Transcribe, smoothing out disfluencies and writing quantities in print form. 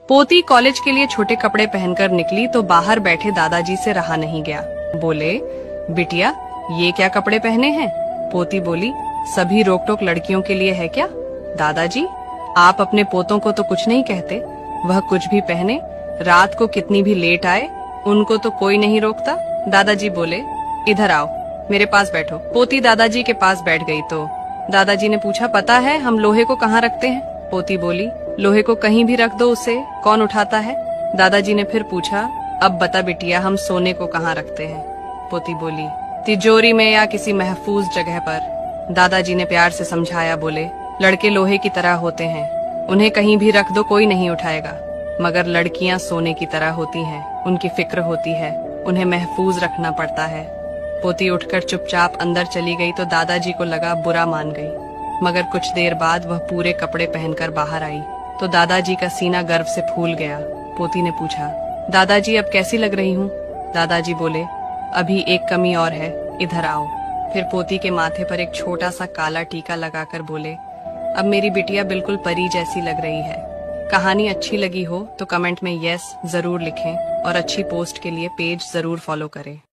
पोती कॉलेज के लिए छोटे कपड़े पहनकर निकली तो बाहर बैठे दादाजी से रहा नहीं गया। बोले, बिटिया ये क्या कपड़े पहने हैं? पोती बोली, सभी रोक टोक लड़कियों के लिए है क्या? दादाजी, आप अपने पोतों को तो कुछ नहीं कहते, वह कुछ भी पहने, रात को कितनी भी लेट आए, उनको तो कोई नहीं रोकता। दादाजी बोले, इधर आओ, मेरे पास बैठो। पोती दादाजी के पास बैठ गई तो दादाजी ने पूछा, पता है हम लोहे को कहाँ रखते हैं? पोती बोली, लोहे को कहीं भी रख दो, उसे कौन उठाता है? दादाजी ने फिर पूछा, अब बता बिटिया, हम सोने को कहाँ रखते हैं? पोती बोली, तिजोरी में या किसी महफूज जगह पर। दादाजी ने प्यार से समझाया, बोले, लड़के लोहे की तरह होते हैं, उन्हें कहीं भी रख दो कोई नहीं उठाएगा, मगर लड़कियां सोने की तरह होती हैं, उनकी फिक्र होती है, उन्हें महफूज रखना पड़ता है। पोती उठकर चुपचाप अंदर चली गई तो दादाजी को लगा बुरा मान गई, मगर कुछ देर बाद वह पूरे कपड़े पहनकर बाहर आई तो दादाजी का सीना गर्व से फूल गया। पोती ने पूछा, दादाजी अब कैसी लग रही हूँ? दादाजी बोले, अभी एक कमी और है, इधर आओ। फिर पोती के माथे पर एक छोटा सा काला टीका लगाकर बोले, अब मेरी बिटिया बिल्कुल परी जैसी लग रही है। कहानी अच्छी लगी हो तो कमेंट में यस जरूर लिखें और अच्छी पोस्ट के लिए पेज जरूर फॉलो करें।